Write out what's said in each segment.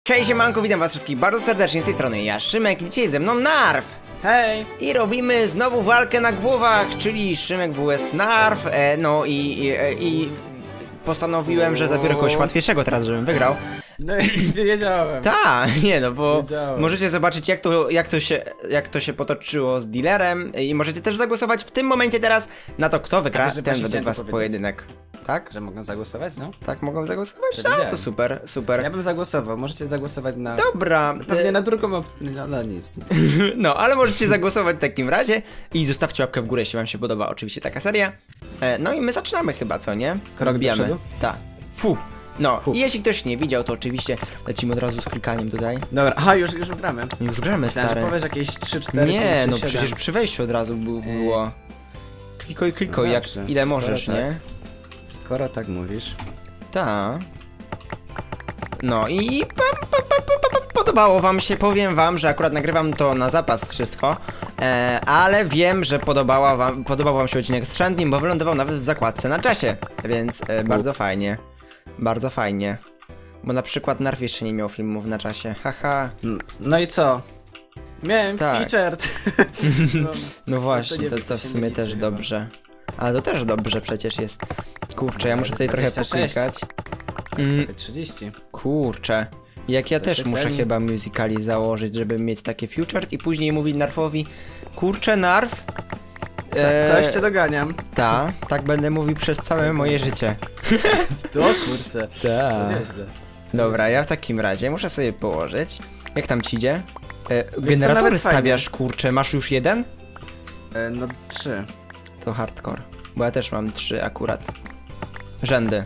Cześć siemanko, witam was wszystkich bardzo serdecznie z tej strony ja, Szymek, i dzisiaj ze mną Narf. Hej! I robimy znowu walkę na głowach, czyli Szymek vs Narf, no i postanowiłem, że zabiorę kogoś łatwiejszego teraz, żebym wygrał. No i wiedziałem. Nie no, bo Wiedziałem. możecie zobaczyć jak to się potoczyło z dealerem i możecie też zagłosować w tym momencie teraz na to, kto wygra ten według was pojedynek. Tak? Że mogą zagłosować, no? Tak mogą zagłosować? Tak, Przewidziałem. to super, super. Ja bym zagłosował, możecie zagłosować na... Dobra. Pewnie na drugą opcję, no nic. No, ale możecie zagłosować w takim razie i zostawcie łapkę w górę, jeśli wam się podoba oczywiście taka seria. No i my zaczynamy chyba, co nie? Krok do przodu? Tak. Fu. No, i jeśli ktoś nie widział, to oczywiście lecimy od razu z klikaniem tutaj. Dobra, aha, już gramy. Już gramy, Myślałem, stary. że powiesz jakieś 3-4, Nie, no 7. przecież przy wejściu od razu było. Klikuj, No jak dobrze, ile skoro możesz, tak. nie? Skoro tak mówisz. Ta. No i podobało wam się, powiem wam, że akurat nagrywam to na zapas wszystko, ale wiem, że podobał wam się odcinek z Shandnim, bo wylądował nawet w zakładce na czasie, więc bardzo fajnie, bardzo fajnie. Bo na przykład Narf jeszcze nie miał filmów na czasie, haha. No i co? Miałem Tak. featured. No właśnie, to w się sumie nie też liczy dobrze. Ale to też dobrze przecież jest. Kurczę, ja muszę tutaj trochę 26. poklikać. 30. Kurczę. Jak ja To też się muszę ceni. chyba musicali założyć, żeby mieć takie featured i później mówić Narfowi: kurczę, Narf. Coś cię doganiam. Tak będę mówił przez całe moje życie. O kurczę. To nieźle. Dobra, ja w takim razie muszę sobie położyć. Jak tam ci idzie? co, Generatory nawet fajnie. stawiasz, kurczę, masz już jeden? No 3. To hardcore. Bo ja też mam 3 akurat. Rzędy.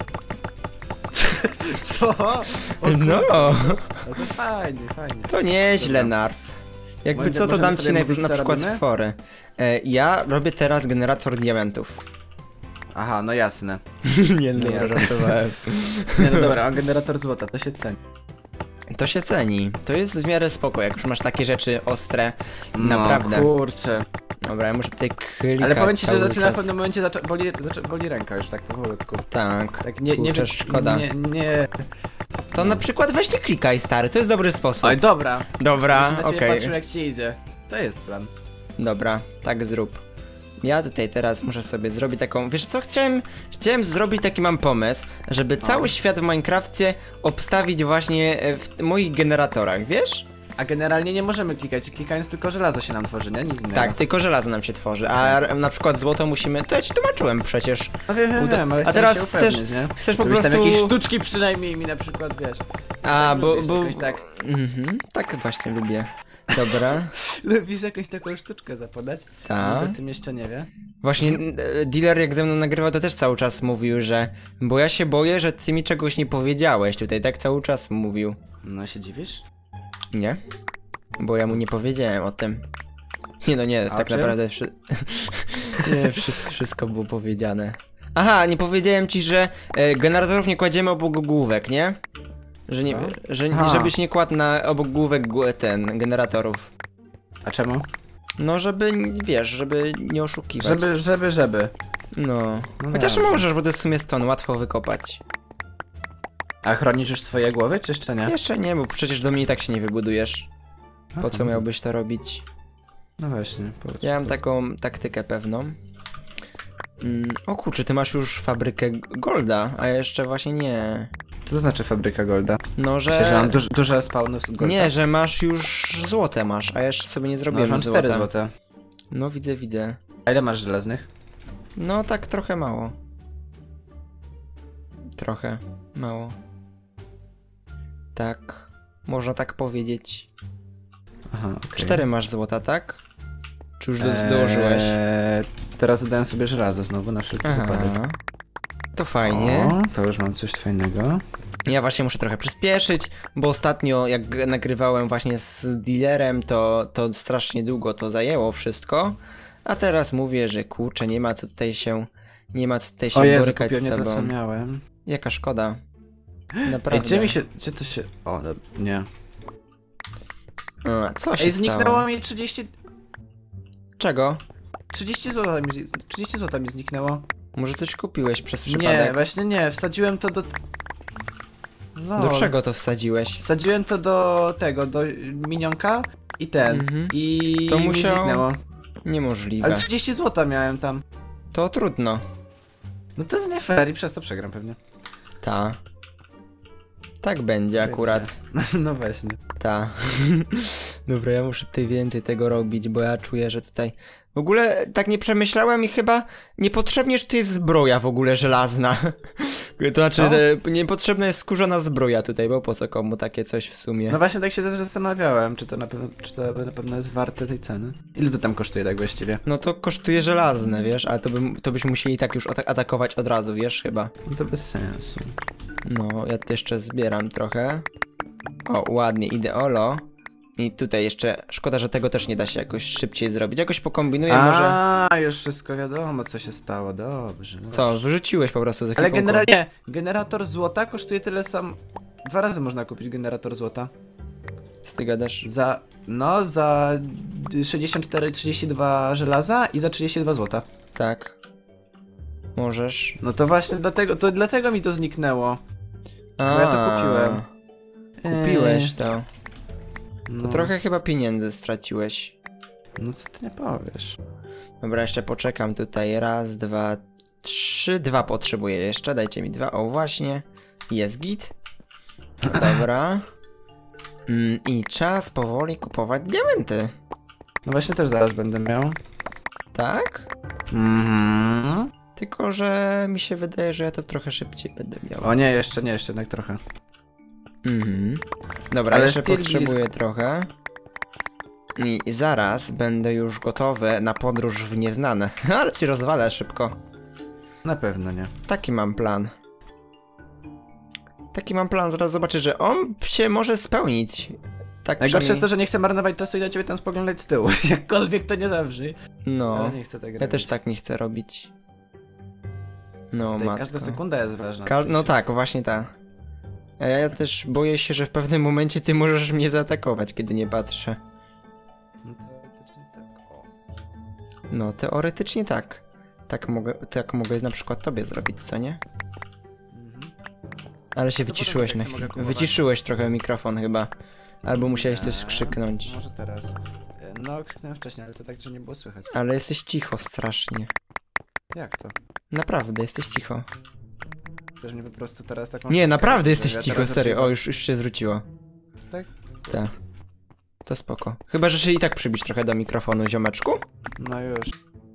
Co? No, No to fajnie. to nieźle, Dobra. Narf. Jakby Możemy co, to dam ci sobie mówić, na co przykład robimy? fory. Ja robię teraz generator diamentów. Aha, no jasne. Nie, dobra, żartowałem. Nie, no dobra, a generator złota, to się ceni. To się ceni. To jest w miarę spoko, jak już masz takie rzeczy ostre. No, Naprawdę. kurczę. Dobra, ja muszę tutaj klikać. Ale powiem ci, że cały zaczyna w czas. pewnym momencie boli ręka już tak powolutku. Tak. Tak nie Kurczę, szkoda. Nie. To na przykład weź nie klikaj, stary, to jest dobry sposób. Oj, dobra. Dobra, Będę na ciebie okej. patrzył jak ci idzie. To jest plan. Dobra, tak zrób. Ja tutaj teraz muszę sobie zrobić taką... Wiesz co, chciałem zrobić taki mam pomysł, żeby cały świat w Minecrafcie obstawić właśnie w moich generatorach, wiesz? A generalnie nie możemy klikać, klikając tylko żelazo się nam tworzy, nie? Nic innego. Tak, tylko żelazo nam się tworzy, a na przykład złoto musimy... To ja ci tłumaczyłem przecież. No wiem, ale A chciałem teraz się chcesz, upewnić, nie? chcesz po Żebyś prostu... tam jakieś sztuczki przynajmniej mi na przykład, wiesz. A, bo... Jakoś tak. Tak właśnie lubię. Dobra. Lubisz jakąś taką sztuczkę zapodać? Tak. Nawet tym jeszcze nie wie. Właśnie dealer jak ze mną nagrywa, to też cały czas mówił, że... Bo ja się boję, że ty mi czegoś nie powiedziałeś tutaj, tak cały czas mówił. No się dziwisz? Nie? Bo ja mu nie powiedziałem o tym. Nie no nie, A tak czym? naprawdę nie, wszystko było powiedziane. Aha, nie powiedziałem ci, że generatorów nie kładziemy obok główek, nie? Że nie, Aha. żebyś nie kładł obok główek generatorów. A czemu? No żeby, wiesz, żeby nie oszukiwać. Żeby. No. No Chociaż dobra. możesz, bo to jest w sumie stąd, łatwo wykopać. A chronisz już swoje głowy, czy jeszcze nie? Jeszcze nie, bo przecież do mnie i tak się nie wybudujesz. Po co Aha. miałbyś to robić? No właśnie. Ja mam taką taktykę pewną. O kurczę, ty masz już fabrykę golda, a ja jeszcze właśnie nie. Co to znaczy fabryka golda? No, Że że... mam duże spawny z golda? Nie, że masz już złote masz, a ja jeszcze sobie nie No, zrobiłem mam złota. 4 złote. No widzę. A ile masz żelaznych? No tak trochę mało. Trochę mało. Tak, można tak powiedzieć. Aha, okej. 4 masz złota, tak? Czy już dołożyłeś? Teraz dodałem sobie żelazo znowu na wszelki wypadek. To fajnie. O, to już mam coś fajnego. Ja właśnie muszę trochę przyspieszyć, bo ostatnio jak nagrywałem właśnie z dealerem, to strasznie długo to zajęło wszystko. A teraz mówię, że kurczę, nie ma co tutaj się O Jezu, borykać z kupiłem nie to, co tobą. miałem. Jaka szkoda. Ej, Naprawdę. gdzie to się... O, no, nie. A, co się Ej, stało? zniknęło mi 30... Czego? 30 złota mi zniknęło. Może coś kupiłeś przez przypadek? Nie, właśnie nie, wsadziłem to do... Lol. Do czego to wsadziłeś? Wsadziłem to do tego, do minionka i ten. I To mi musiał- zniknęło. Niemożliwe. Ale 30 zł miałem tam. To trudno. No to jest nie fair i przez to przegram pewnie. Ta. Tak będzie akurat. No właśnie. Ta. Dobra, ja muszę tutaj więcej tego robić, bo ja czuję, że tutaj... W ogóle tak nie przemyślałem i chyba niepotrzebnie, że tu jest zbroja w ogóle żelazna. To znaczy, niepotrzebna jest skórzana zbroja tutaj, bo po co komu takie coś w sumie? No właśnie tak się też zastanawiałem, czy to na pewno jest warte tej ceny. Ile to tam kosztuje tak właściwie? No to kosztuje żelazne, wiesz, ale to byśmy musieli tak już atakować od razu, wiesz, chyba. No to bez sensu. No, ja tu jeszcze zbieram trochę. O, ładnie, ideolo. I tutaj jeszcze, szkoda, że tego też nie da się jakoś szybciej zrobić. Jakoś pokombinuję może... A, już wszystko wiadomo, co się stało, dobrze. Co, wyrzuciłeś po prostu za Ale ekwipunku. generalnie, generator złota kosztuje tyle sam... 2 razy można kupić generator złota. Co ty gadasz? Za 64-32 żelaza i za 32 złota. Tak. Możesz. No to właśnie dlatego mi to zniknęło. Bo ja to kupiłem. Kupiłeś to. No, To trochę chyba pieniędzy straciłeś. No co ty nie powiesz? Dobra, jeszcze poczekam tutaj. Raz, dwa, trzy. 2 potrzebuję jeszcze. Dajcie mi 2. O, właśnie. Jest git. Dobra. I czas powoli kupować diamenty. No właśnie też zaraz będę miał. Tak? Mhm. Tylko, że mi się wydaje, że ja to trochę szybciej będę miał. O nie, jeszcze jednak trochę. Dobra, Ale jeszcze still potrzebuję trochę. I zaraz będę już gotowy na podróż w nieznane. Ale ci rozwalę szybko. Na pewno nie. Taki mam plan. Zaraz zobaczysz, że on się może spełnić. Tak Najgorsze jest to, przynajmniej... że nie chcę marnować czasu i na ciebie tam spoglądać z tyłu. Jakkolwiek to nie zabrzmi. No, Ale nie chcę tak robić. ja też tak nie chcę robić. No, Tutaj matko. każda sekunda jest ważna. No tak, właśnie tak. A ja też boję się, że w pewnym momencie ty możesz mnie zaatakować, kiedy nie patrzę. No teoretycznie tak. O. No, teoretycznie tak. Tak mogę na przykład tobie zrobić, co nie? Ale się wyciszyłeś na potem jak chwilę. się mogę kupować? Wyciszyłeś trochę mikrofon chyba. Albo musiałeś coś krzyknąć. Może teraz. No, krzyknąłem wcześniej, ale to tak, że nie było słychać. Ale jesteś cicho strasznie. Jak to? Naprawdę, jesteś cicho. Chcesz mnie po prostu teraz taką... Nie, naprawdę jesteś Ja cicho, teraz serio. zaczynam. O, już się zwróciło. Tak? Tak. To spoko. Chyba, że się i tak przybić trochę do mikrofonu, ziomeczku? No już.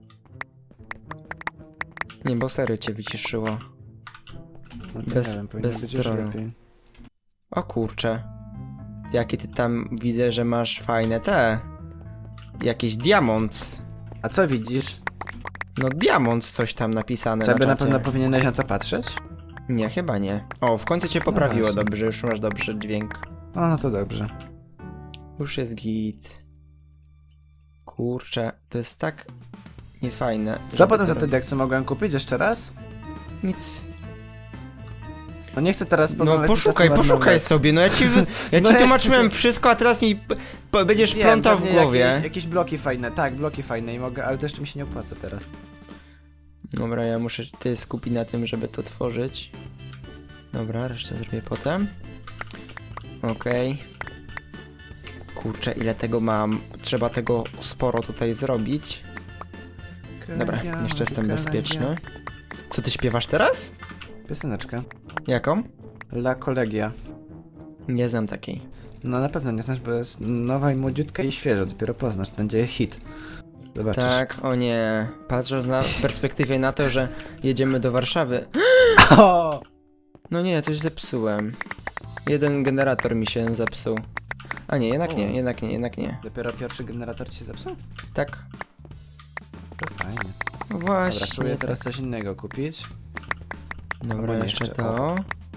Nie, bo serio cię wyciszyło. No to Bez- nie wiem, powinno bez być już trollu. lepiej. O kurcze. Jakie ty tam widzę, że masz fajne te... Jakieś diamonds. A co widzisz? No diamonds coś tam napisane Czy na by na czacie. pewno powinieneś na to patrzeć? Nie, chyba nie. O, w końcu cię poprawiło, właśnie. dobrze, już masz dobry dźwięk. O, no to dobrze. Już jest git. Kurczę, to jest tak niefajne. Co żeby potem to za te robić. deksy mogłem kupić jeszcze raz? Nic. No nie chcę teraz No spoglądać poszukaj sobie, no ja ci No ja- tłumaczyłem wszystko, a teraz mi będziesz Wiem, plątał w pewnie głowie. Jakieś bloki fajne, tak, bloki fajne i mogę, ale to jeszcze mi się nie opłaca teraz. Dobra, ja muszę się skupić na tym, żeby to tworzyć. Dobra, resztę zrobię potem. Okej. Kurczę, ile tego mam. Trzeba tego sporo tutaj zrobić. Dobra, jeszcze jestem bezpieczny. Co ty śpiewasz teraz? Pioseneczkę. Jaką? La Kolegia. Nie znam takiej. No na pewno nie znasz, bo jest nowa i młodziutka i świeża, dopiero poznasz, to będzie hit. Zobaczysz. Tak, o nie. Patrząc w perspektywie na to, że jedziemy do Warszawy. O! No nie, coś zepsułem. Jeden generator mi się zepsuł. A nie, jednak nie. Dopiero pierwszy generator ci się zepsuł? Tak. To fajnie. No Dobra, właśnie. spróbuję teraz coś innego kupić. Dobra, albo jeszcze jeszcze, to.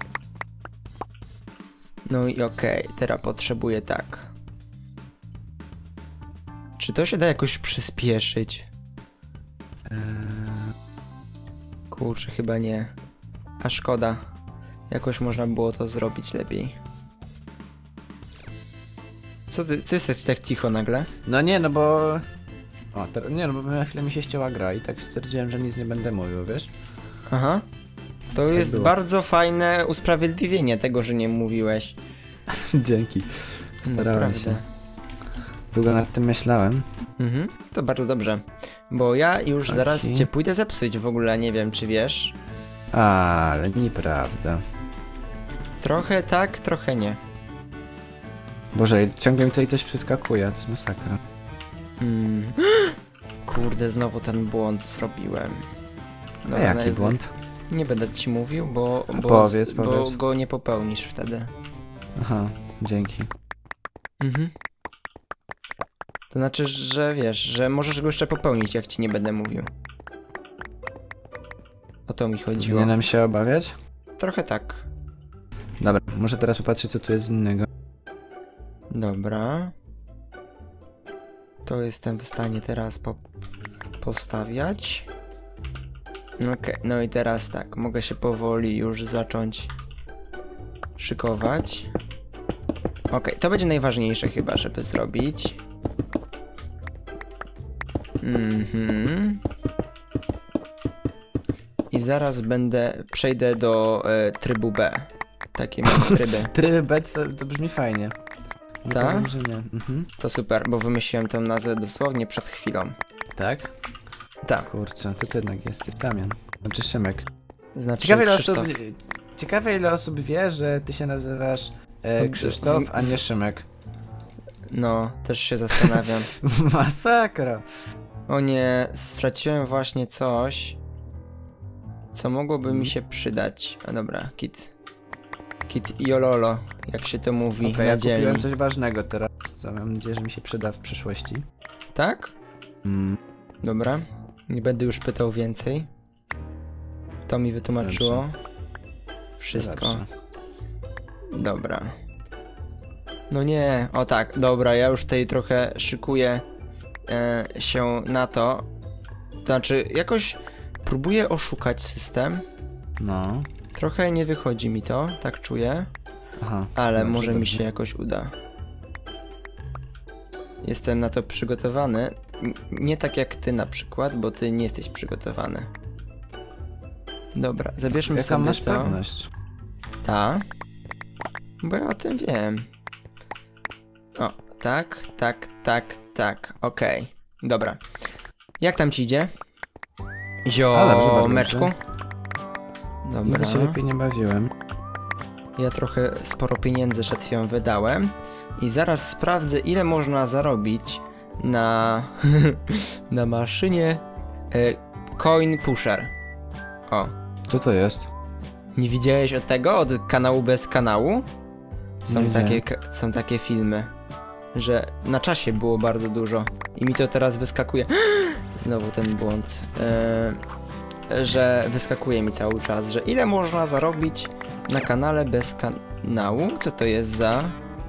No i okej, teraz potrzebuję tak. Czy to się da jakoś przyspieszyć? Kurczę, chyba nie. A szkoda. Jakoś można było to zrobić lepiej. Co jesteś tak cicho nagle? No nie, no bo... O, nie, no bo na chwilę mi się ścięła gra i tak stwierdziłem, że nic nie będę mówił, wiesz? Aha. To jest było. bardzo fajne usprawiedliwienie tego, że nie mówiłeś. Dzięki. Starałem się. Długo nad tym myślałem. To bardzo dobrze. Bo ja już Taki. zaraz cię pójdę zepsuć w ogóle, nie wiem czy wiesz. Ale nieprawda. Trochę tak, trochę nie. Boże, ciągle mi tutaj coś przeskakuje, to jest masakra. Kurde, znowu ten błąd zrobiłem. A jaki błąd? Nie będę ci mówił, bo Powiedz. go nie popełnisz wtedy. Aha, dzięki. To znaczy, że wiesz, że możesz go jeszcze popełnić, jak ci nie będę mówił. O to mi chodziło. Powinienem się obawiać? Trochę tak. Dobra, muszę teraz popatrzeć, co tu jest innego. Dobra. To jestem w stanie teraz postawiać. Okej, no i teraz tak, mogę się powoli już zacząć szykować. Okej, to będzie najważniejsze chyba, żeby zrobić. I zaraz przejdę do trybu B. Takie mam tryby. Tryb B to brzmi fajnie. Nie Tak? powiem, że nie. To super, bo wymyśliłem tę nazwę dosłownie przed chwilą. Tak? Tak. Kurczę, to ty jednak jesteś Damian. Znaczy Szymek. Znaczy Ciekawe Krzysztof. ciekawe ile osób wie, że ty się nazywasz Krzysztof, a nie Szymek. No, też się zastanawiam. Masakra. O nie, straciłem właśnie coś, co mogłoby mi się przydać. A dobra, kit Jololo, jak się to mówi Okej, na ja dzielni. kupiłem coś ważnego teraz, co mam nadzieję, że mi się przyda w przyszłości. Tak? Dobra, nie będę już pytał więcej. To mi wytłumaczyło wszystko. Dobrze. Dobra. No nie, o tak, dobra, ja już tutaj trochę szykuję się na to. To znaczy, jakoś próbuję oszukać system. No. Trochę nie wychodzi mi to, tak czuję. Aha. Ale dobrze, może mi dobrze. się jakoś uda. Jestem na to przygotowany. Nie tak jak ty na przykład, bo ty nie jesteś przygotowany. Dobra, zabierzmy Jaka sobie masz to. pewność? Ta. Bo ja o tym wiem. O, tak. Okej. Dobra. Jak tam ci idzie? bardzo Ziomeczku? Dobra. Nigdy się lepiej nie bawiłem. Ja trochę sporo pieniędzy przed chwilą wydałem. I zaraz sprawdzę, ile można zarobić na na maszynie Coin Pusher. O. Co to jest? Nie widziałeś od tego? Od kanału bez kanału? Nie Są takie filmy, że na czasie było bardzo dużo. I mi to teraz wyskakuje. Znowu ten błąd. Że wyskakuje mi cały czas, że ile można zarobić na kanale bez kanału? Co to jest za...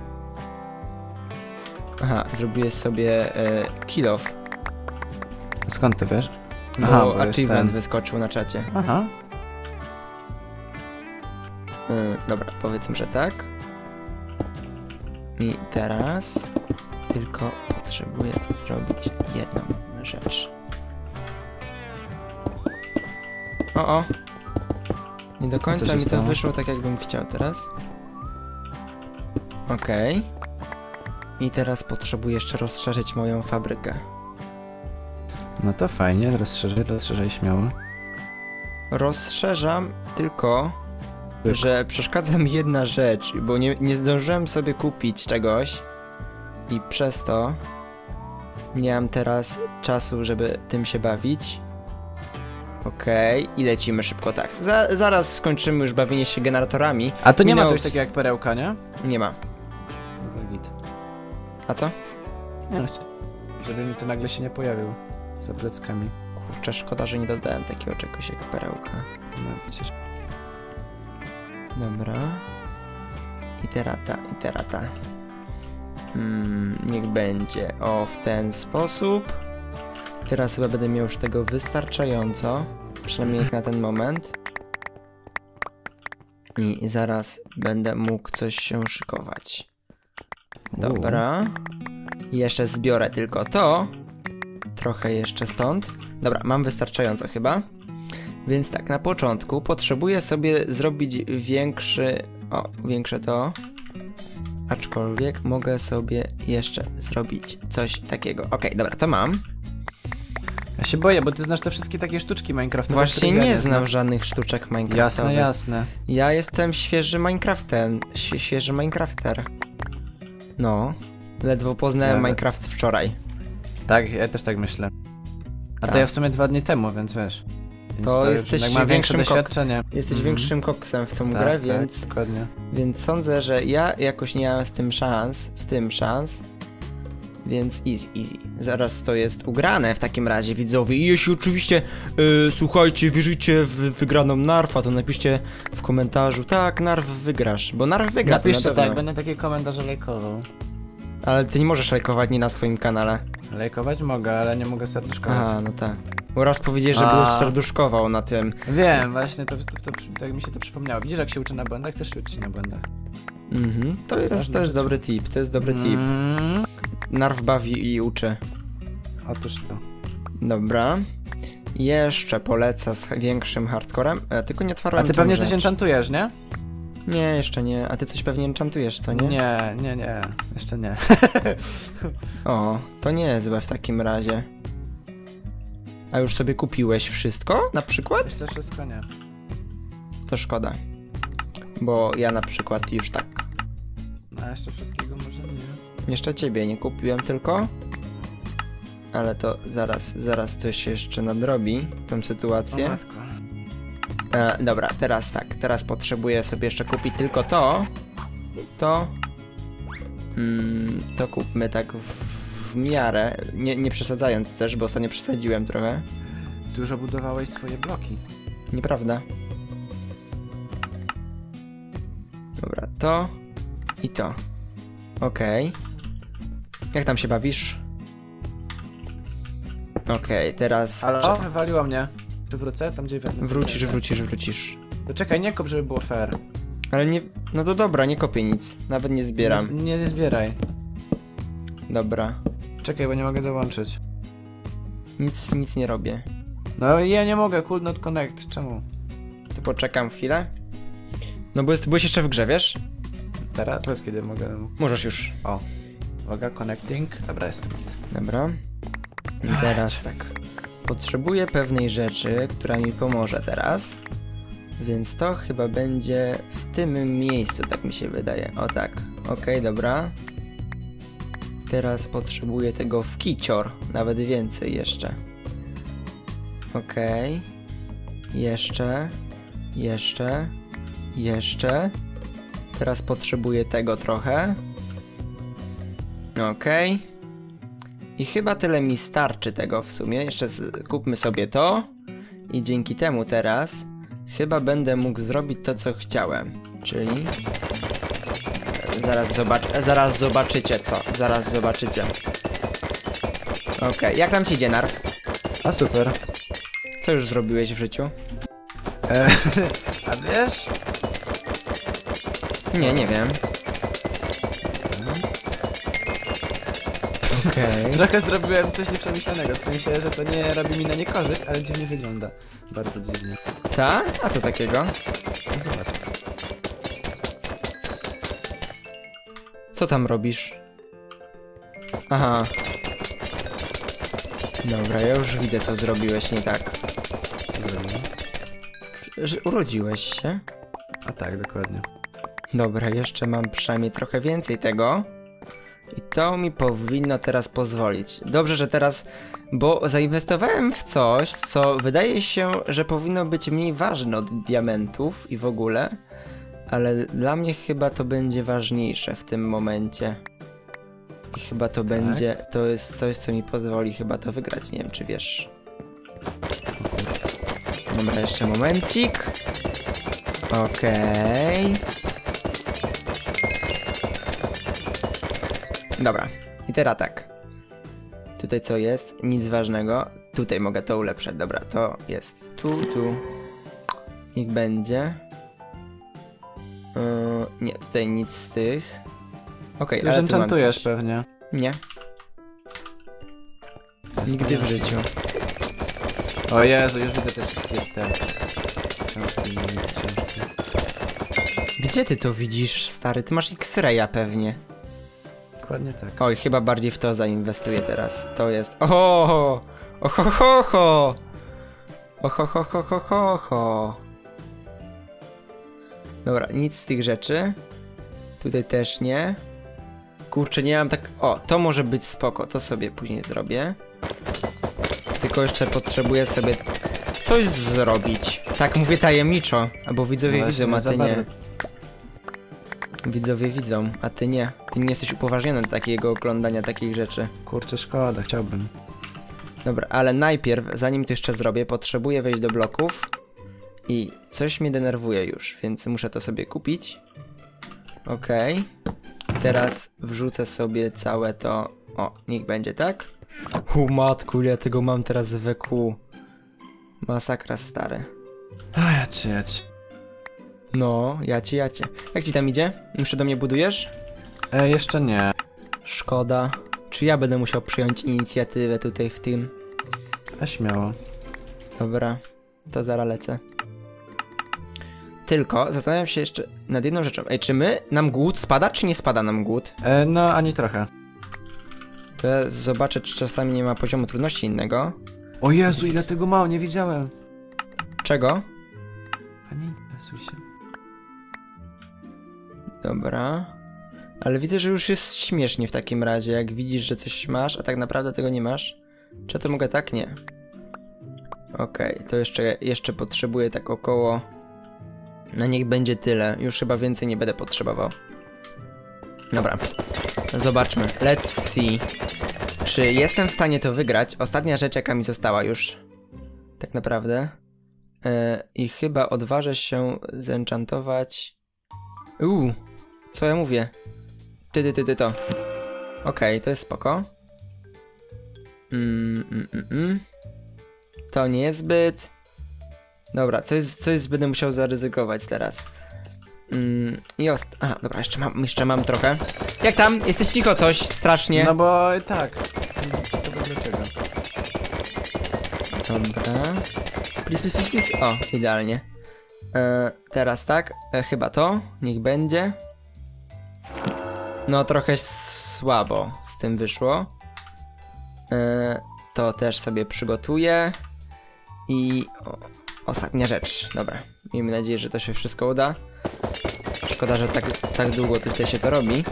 Aha, zrobiłeś sobie kill off. Skąd ty wiesz? Bo Aha, bo jest achievement ten. wyskoczył na czacie. Aha. Dobra, powiedzmy, że tak. I teraz tylko potrzebuję zrobić jedną rzecz. O! Nie do końca się mi to stało? wyszło tak, jakbym chciał teraz. Okej. I teraz potrzebuję jeszcze rozszerzyć moją fabrykę. No to fajnie, rozszerzaj śmiało. Rozszerzam, tylko że przeszkadza mi jedna rzecz, bo nie zdążyłem sobie kupić czegoś i przez to nie mam teraz czasu, żeby tym się bawić. Okej, i lecimy szybko tak. Zaraz skończymy już bawienie się generatorami. A to nie ma Minął- czegoś takiego jak perełka, nie? Nie ma. No to git. A co? Nie no, żeby mi to nagle się nie pojawił za pleckami. Kurczę, szkoda, że nie dodałem takiego czegoś jak perełka. No przecież. Dobra. I terata. Niech będzie. O, w ten sposób. Teraz chyba będę miał już tego wystarczająco. Przynajmniej jak na ten moment. I zaraz będę mógł coś się szykować. Dobra. I jeszcze zbiorę tylko to. Trochę jeszcze stąd. Dobra, mam wystarczająco chyba. Więc tak, na początku potrzebuję sobie zrobić większe to. Aczkolwiek mogę sobie jeszcze zrobić coś takiego. Okej, dobra, to mam. Ja się boję, bo ty znasz te wszystkie takie sztuczki Minecraftowe. Właśnie nie znam żadnych sztuczek Minecraftowych. Jasne. Ja jestem świeży świeży Minecrafter. No, ledwo poznałem Minecraft wczoraj. Tak, ja też tak myślę. A Tak. to ja w sumie 2 dni temu, więc wiesz. Więc To już jesteś jednak mam większe większym doświadczenie. Jesteś większym koksem w tą Tak, grę, tak, więc... dokładnie. Więc sądzę, że ja jakoś nie mam w tym szans. Więc easy. Zaraz to jest ugrane w takim razie, widzowie. I jeśli oczywiście, słuchajcie, wierzycie w wygraną Narfa, to napiszcie w komentarzu, tak, Narf wygrasz, bo Narf wygra. Napiszcie to na pewno. tak, będę takie komentarze lajkował. Ale ty nie możesz lajkować nie na swoim kanale. Lajkować mogę, ale nie mogę serduszkować. Aha, no tak. Bo raz powiedziałeś, że będziesz serduszkował na tym. Wiem, właśnie, tak mi się to przypomniało. Widzisz, jak się uczy na błędach, też się uczy na błędach. Mhm, to jest dobry tip, Narf bawi i uczy. Otóż to. Dobra. Jeszcze polecę z większym hardcorem, tylko nie otwarłem. A ty pewnie coś enchantujesz, nie? Nie, jeszcze nie. A ty coś pewnie enchantujesz, co nie? Nie. Jeszcze nie. O, to nie jest złe w takim razie. A już sobie kupiłeś wszystko, na przykład? Jeszcze wszystko nie. To szkoda. Bo ja na przykład już tak. A jeszcze wszystkiego może nie. Jeszcze ciebie nie kupiłem tylko. Ale to zaraz to się jeszcze nadrobi, tą sytuację. O matko. Dobra, teraz tak. Teraz potrzebuję sobie jeszcze kupić tylko to. To kupmy tak w miarę. Nie przesadzając też, bo ostatnio przesadziłem trochę. Ty już obudowałeś swoje bloki. Nieprawda. Dobra, to i to. Okej. Jak tam się bawisz? Okej, teraz... Halo? Wywaliło mnie. Czy wrócę? Tam gdzie Wrócisz. To czekaj, nie kop, żeby było fair. Ale nie... No to dobra, nie kopię nic. Nawet nie zbieram. Nie zbieraj. Dobra. Czekaj, bo nie mogę dołączyć. Nic nie robię. No ja nie mogę, could not connect. Czemu? To poczekam chwilę. No bo byłeś jeszcze w grze, wiesz? Teraz? Powiedz kiedy mogę. Możesz już. O. Uwaga, connecting. Dobra, jestem. Dobra. I teraz tak. Potrzebuję pewnej rzeczy, która mi pomoże teraz. Więc to chyba będzie w tym miejscu, tak mi się wydaje. O tak. Okej, dobra. Teraz potrzebuję tego w kicior. Nawet więcej jeszcze. Okej. Jeszcze. Teraz potrzebuję tego trochę. Okej. I chyba tyle mi starczy tego w sumie. Jeszcze kupmy sobie to. I dzięki temu teraz chyba będę mógł zrobić to, co chciałem. Czyli... Zaraz zobaczycie co. Zaraz zobaczycie. Okej, jak tam ci idzie, Narf? A super. Co już zrobiłeś w życiu? A wiesz? Nie wiem. Okej. Trochę zrobiłem coś nieprzemyślanego, w sensie, że to nie robi mi na niekorzyść, ale dziwnie wygląda. Bardzo dziwnie. Ta? A co takiego? No zobacz. Co tam robisz? Aha. Dobra, ja już widzę, co zrobiłeś nie tak. Co zrobiłem? Że urodziłeś się? A tak, dokładnie. Dobra, jeszcze mam przynajmniej trochę więcej tego. I to mi powinno teraz pozwolić. Dobrze, że teraz... Bo zainwestowałem w coś, co wydaje się, że powinno być mniej ważne od diamentów i w ogóle. Ale dla mnie chyba to będzie ważniejsze w tym momencie. I chyba to będzie... To jest coś, co mi pozwoli chyba to wygrać. Nie wiem, czy wiesz. Dobra, jeszcze momencik. Okej. Dobra, i teraz tak. Tutaj co jest? Nic ważnego. Tutaj mogę to ulepszać. Dobra, to jest tu. Niech będzie. Nie, tutaj nic z tych. Okej, Ty ale już tu mam enchantujesz coś. pewnie. Nie. Nigdy w życiu. O Jezu, już widzę te wszystkie te... książki. Gdzie ty to widzisz, stary? Ty masz X-raya pewnie. Dokładnie tak. Oj, chyba bardziej w to zainwestuję teraz. To jest... Oho! Ohohoho! Ohohohohoho! Dobra, nic z tych rzeczy. Tutaj też nie. Kurczę, nie mam tak... O, to może być spoko, to sobie później zrobię. Tylko jeszcze potrzebuję sobie coś zrobić. Tak mówię tajemniczo, albo widzowie No widzą, a za ty nie. bardzo. Widzowie widzą, a ty nie. Ty nie jesteś upoważniony do takiego oglądania takich rzeczy. Kurczę, szkoda, chciałbym. Dobra, ale najpierw, zanim to jeszcze zrobię, potrzebuję wejść do bloków. I coś mnie denerwuje już, więc muszę to sobie kupić. Okej. Teraz wrzucę sobie całe to... O, niech będzie, tak? Matku, ja tego mam teraz w EQ. Masakra, stary. A jacie. No, jacie. Jak ci tam idzie? Już się do mnie budujesz? Jeszcze nie. Szkoda. Czy ja będę musiał przyjąć inicjatywę tutaj w tym? A śmiało. Dobra, to zaraz lecę. Tylko zastanawiam się jeszcze nad jedną rzeczą. Ej, czy nam głód spada, czy nie spada nam głód? No, ani trochę. To ja zobaczę, czy czasami nie ma poziomu trudności innego. O Jezu, ile tego mało, nie widziałem. Czego? A nie interesuj się. Dobra. Ale widzę, że już jest śmiesznie w takim razie, jak widzisz, że coś masz, a tak naprawdę tego nie masz. Czy ja to mogę tak? Nie. Okej, to jeszcze potrzebuję tak około... No niech będzie tyle. Już chyba więcej nie będę potrzebował. Dobra. Zobaczmy. Let's see. Czy jestem w stanie to wygrać? Ostatnia rzecz, jaka mi została już. Tak naprawdę. I chyba odważę się zenchantować... Co ja mówię? To. Okej, to jest spoko. To nie jest zbyt... Dobra, coś będę musiał zaryzykować teraz. Aha, dobra, jeszcze mam trochę. Jak tam? Jesteś cicho coś, strasznie. No bo tak. Ciekawe dlaczego. Dobra. Please. O, idealnie. Teraz tak, chyba to, niech będzie. No, trochę słabo z tym wyszło. To też sobie przygotuję. I ostatnia rzecz. Dobra, miejmy nadzieję, że to się wszystko uda. Szkoda, że tak długo tutaj się to robi.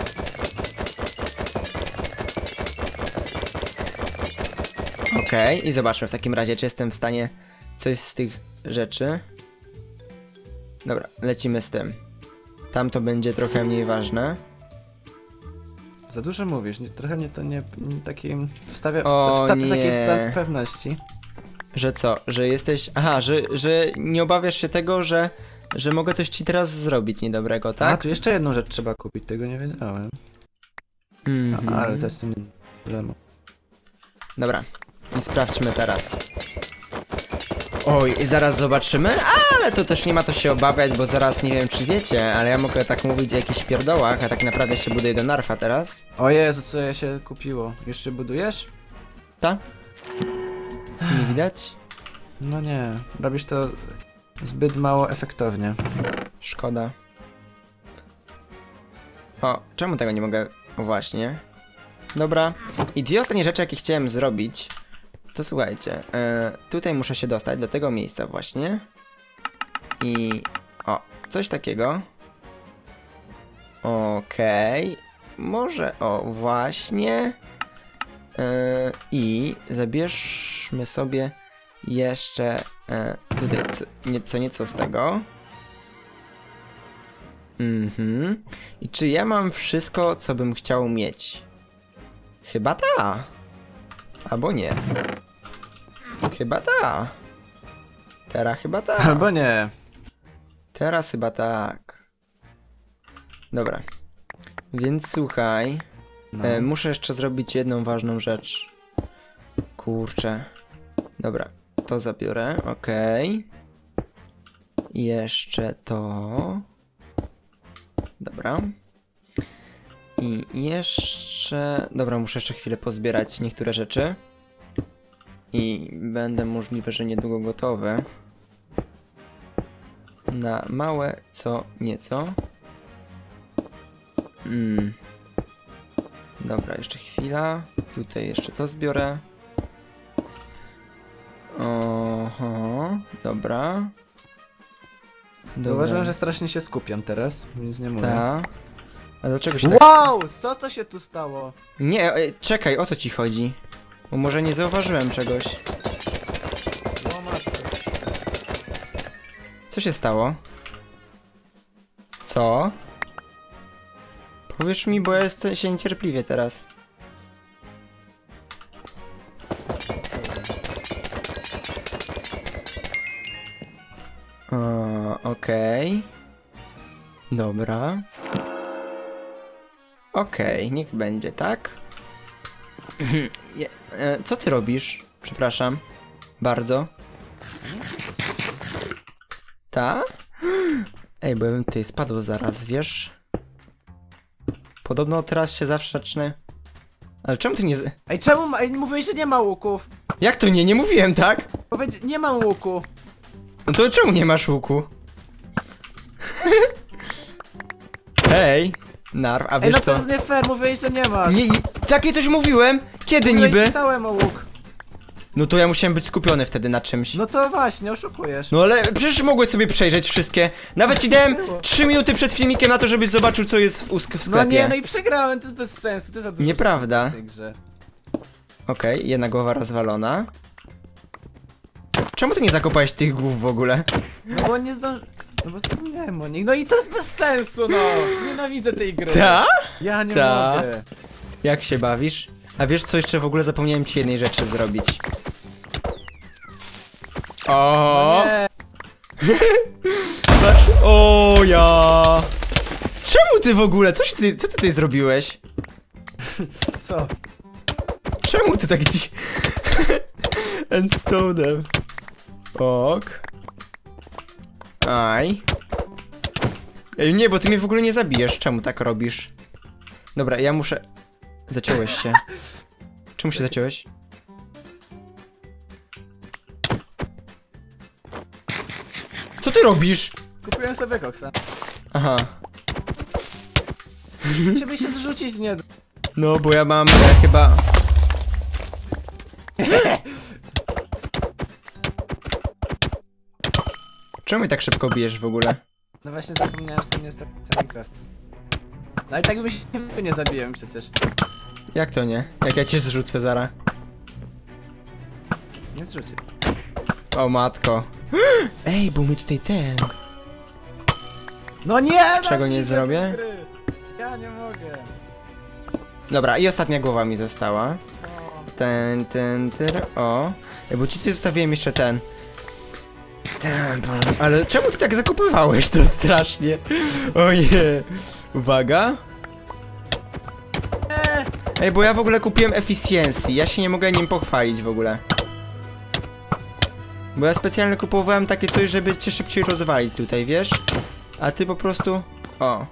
Okej, i zobaczmy w takim razie, czy jestem w stanie coś z tych rzeczy. Dobra, lecimy z tym. Tam to będzie trochę mniej ważne. Za dużo mówisz, trochę mnie to nie takim wstawia nie. taki stan pewności. Że co? Że jesteś... Aha, że nie obawiasz się tego, że mogę coś ci teraz zrobić niedobrego, tak? A, tu jeszcze jedną rzecz trzeba kupić, tego nie wiedziałem. Ale to jest tym problemu. Dobra, i sprawdźmy teraz. Oj, i zaraz zobaczymy, ale to też nie ma co się obawiać, bo zaraz nie wiem czy wiecie, ale ja mogę tak mówić o jakichś pierdołach, a tak naprawdę się buduję do narfa teraz. O Jezu, co ja się kupiło? Już się budujesz? Ta? Nie widać? No nie, robisz to zbyt mało efektownie. Szkoda. O, czemu tego nie mogę? O, właśnie. Dobra. I dwie ostatnie rzeczy, jakie chciałem zrobić, to słuchajcie. Tutaj muszę się dostać do tego miejsca właśnie. I... O, coś takiego. Okej. Może... O, właśnie. I zabierzmy sobie jeszcze tutaj co nieco z tego. I czy ja mam wszystko, co bym chciał mieć? Chyba ta. Albo nie. Chyba ta. Teraz chyba tak. Albo nie. Teraz chyba tak. Dobra. Więc słuchaj. No. Muszę jeszcze zrobić jedną ważną rzecz. Kurczę. Dobra, to zabiorę, okej. Jeszcze to. Dobra. I jeszcze... Dobra, muszę jeszcze chwilę pozbierać niektóre rzeczy. I będę możliwe, że niedługo gotowy. Na małe co nieco. Dobra, jeszcze chwila. Tutaj jeszcze to zbiorę. Oho, dobra. Zauważyłem, że strasznie się skupiam teraz, nic nie mówię. Ta. A dlaczego się tak... Wow! Co to się tu stało? Nie, czekaj, o co ci chodzi? Bo może nie zauważyłem czegoś. O matko. Co się stało? Co? Powiesz mi, bo ja się niecierpliwie teraz. Okej. Dobra. Okej, niech będzie, tak? Co ty robisz? Przepraszam. Bardzo. Ta? Ej, bo ja bym tutaj spadł zaraz, wiesz? Podobno teraz się zawsze zacznę... Ale czemu ty nie... Ej, czemu Ej, mówiłeś, że nie ma łuków? Jak to nie? Nie mówiłem, tak? Nie mam łuku. No to czemu nie masz łuku? Hej! Narw, a Ej, wiesz no to co? jest nie fair, mówiłeś, że nie masz. Nie, takie coś mówiłem? Kiedy Mówiłeś, niby? Pytałem o łuk. No to ja musiałem być skupiony wtedy na czymś. No to właśnie, oszukujesz. No ale przecież mogłeś sobie przejrzeć wszystkie. Nawet ci dałem 3 minuty przed filmikiem na to, żebyś zobaczył, co jest w sklepie. No nie, no i przegrałem, to jest bez sensu, to za dużo. Nieprawda. w tej grze. Okej, jedna głowa rozwalona. Czemu ty nie zakopałeś tych głów w ogóle? No bo nie No bo zapomniałem o nich. No i to jest bez sensu, no! Nienawidzę tej gry. Ta? Ja nie Ta. mogę. Jak się bawisz? A wiesz co, jeszcze w ogóle zapomniałem ci jednej rzeczy zrobić. O! Nie. Patrz. O ja! Czemu ty w ogóle? Co ty tutaj zrobiłeś? Co? Czemu ty tak dziś... Endstone'em. Ok. Aj. Ej, nie, bo ty mnie w ogóle nie zabijesz. Czemu tak robisz? Dobra, ja muszę... Zaciąłeś się. Czemu się zaciąłeś? Co ty robisz? Kupiłem sobie koksa. Aha. Ciebie się zrzucić nie da. No, bo ja mam chyba... Czemu mnie tak szybko bijesz w ogóle? No właśnie zapomniałem, że to nie jest Minecraft. No i tak bym się nie zabiłem przecież. Jak to nie? Jak ja cię zrzucę zara? Nie zrzucił. O matko. Ej, bo my tutaj ten... No nie! Czego nie nienawidzę zrobię? tej gry. Ja nie mogę. Dobra, i ostatnia głowa mi została. Co? O. Ej, bo ci tutaj zostawiłem jeszcze ten. Ale czemu ty tak zakopywałeś to strasznie? Oje. Uwaga. Ej, bo ja w ogóle kupiłem efficiency. Ja się nie mogę nim pochwalić w ogóle. Bo ja specjalnie kupowałem takie coś, żeby cię szybciej rozwalić tutaj, wiesz? A ty po prostu... O.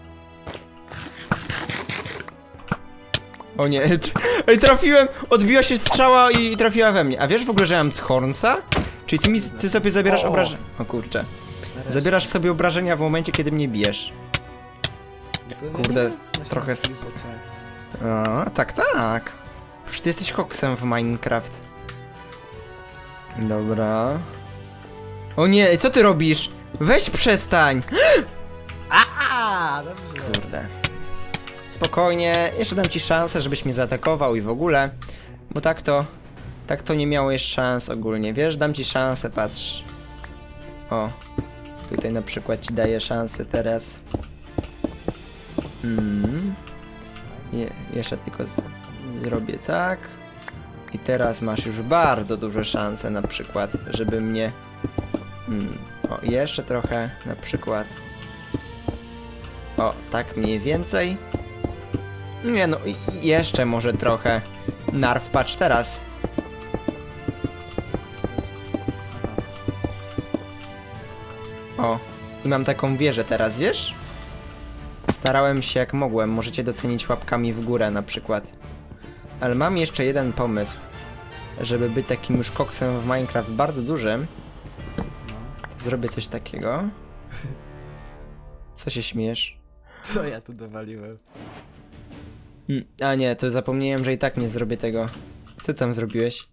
O nie, ej, trafiłem! Odbiła się strzała i trafiła we mnie. A wiesz w ogóle, że ja mam Thornsa? Czyli ty sobie zabierasz obrażenia... O kurczę. Zabierasz sobie obrażenia w momencie, kiedy mnie bijesz. Kurde, trochę... O, tak, tak. Przecież ty jesteś koksem w Minecraft. Dobra. O nie, co ty robisz? Weź przestań! Dobrze. Kurde. Spokojnie, jeszcze dam ci szansę, żebyś mnie zaatakował i w ogóle. Bo tak to nie miałeś szans ogólnie, wiesz? Dam ci szansę, patrz. O. Tutaj na przykład ci daję szansę teraz. Jeszcze tylko zrobię tak. I teraz masz już bardzo duże szanse na przykład, żeby mnie... O, jeszcze trochę na przykład. O, tak mniej więcej. Nie no, jeszcze może trochę. Narw, patrz teraz. O, i mam taką wieżę teraz, wiesz? Starałem się jak mogłem, możecie docenić łapkami w górę na przykład. Ale mam jeszcze jeden pomysł. żeby być takim już koksem w Minecraft bardzo dużym, to zrobię coś takiego. Co się śmiesz? Co ja tu dowaliłem? A nie, to zapomniałem, że i tak nie zrobię tego. Co ty tam zrobiłeś?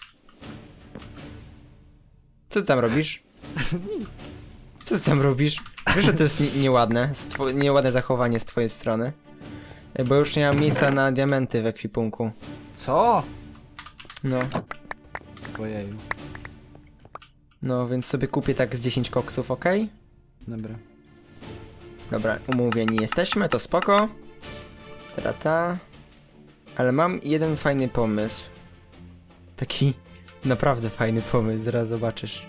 Co ty tam robisz? Nic. Co ty tam robisz? Wiesz, że to jest nieładne, nieładne zachowanie z twojej strony. Bo już nie mam miejsca na diamenty w ekwipunku. Co? No. Ojeju. No, więc sobie kupię tak z 10 koksów, ok? Dobra. Dobra, umówieni jesteśmy, to spoko. Trata. Ale mam jeden fajny pomysł. Taki naprawdę fajny pomysł, zaraz zobaczysz.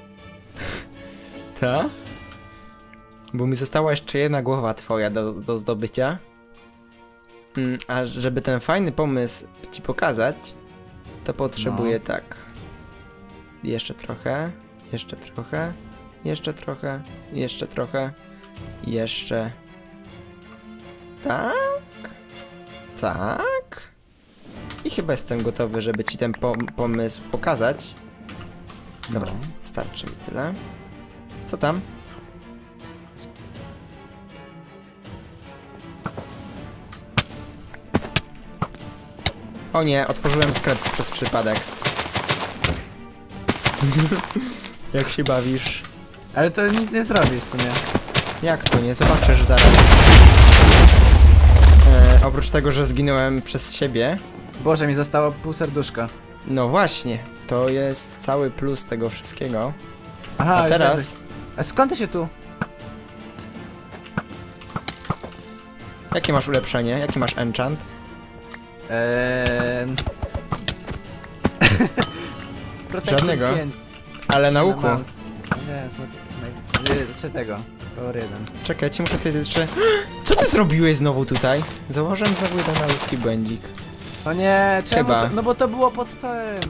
Ta? Bo mi została jeszcze jedna głowa twoja do zdobycia. A żeby ten fajny pomysł ci pokazać, to potrzebuję tak. Jeszcze trochę, jeszcze trochę, jeszcze trochę, jeszcze trochę, jeszcze... Tak? Tak? I chyba jestem gotowy, żeby ci ten pomysł pokazać. Dobra, starczy mi tyle. Co tam? O nie, otworzyłem sklep przez przypadek. Jak się bawisz? Ale to nic nie zrobisz w sumie. Jak to nie? Zobaczysz zaraz. Oprócz tego, że zginąłem przez siebie. Boże, mi zostało pół serduszka. No właśnie, to jest cały plus tego wszystkiego. Aha, A teraz... A skąd ty się tu? Jakie masz ulepszenie? Jaki masz enchant? Protection Żadnego. 5. Ale na łuku. Nie, czy tego? Power 1. Czekaj, ci muszę tutaj jeszcze... Co ty zrobiłeś znowu tutaj? Zauważyłem znowu jeden malutki błędzik. O nie, czemu Chyba. to? No bo to było pod tym.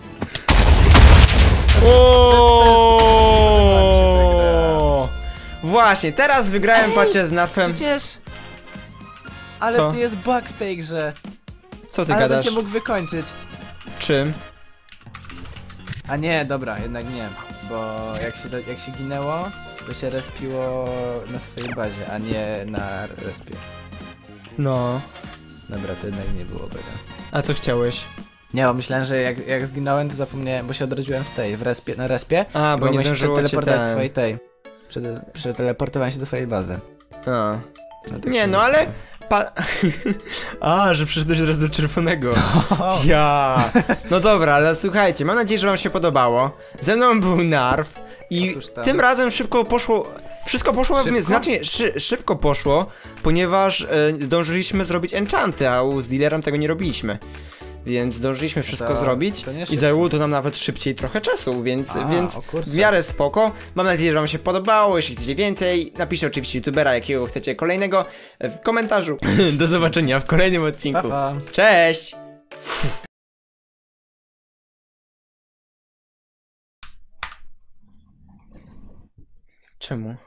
Oooo! Właśnie, teraz wygrałem pacie z Nafem. Przecież... Ale Co? tu jest bug w tej grze. Co ty Ale gadasz? bym cię mógł wykończyć. Czym? A nie, dobra, jednak nie. Bo jak się ginęło, to się respiło na swojej bazie, a nie na respie. No. Dobra, to jednak nie było bega. A co chciałeś? Nie, bo myślałem, że jak zginąłem, to zapomniałem, bo się odrodziłem w respie, na respie. A, bo nie zdążyło cię ten... twojej tej. Przeteleportowałem się do twojej bazy. A. No, tak Nie, no ale... A, że przyszedłeś od razu do czerwonego. Ja. No dobra, ale słuchajcie, mam nadzieję, że wam się podobało. Ze mną był Narf i tym razem szybko poszło... Wszystko poszło, znacznie szybko poszło, ponieważ zdążyliśmy zrobić enchanty, a z dealerem tego nie robiliśmy. Więc zdążyliśmy wszystko zrobić i zajęło to nam nawet szybciej trochę czasu, więc w miarę spoko. Mam nadzieję, że wam się podobało. Jeśli chcecie więcej, napiszcie oczywiście youtubera, jakiego chcecie kolejnego w komentarzu. Do zobaczenia w kolejnym odcinku. Pa, pa. Cześć! Czemu?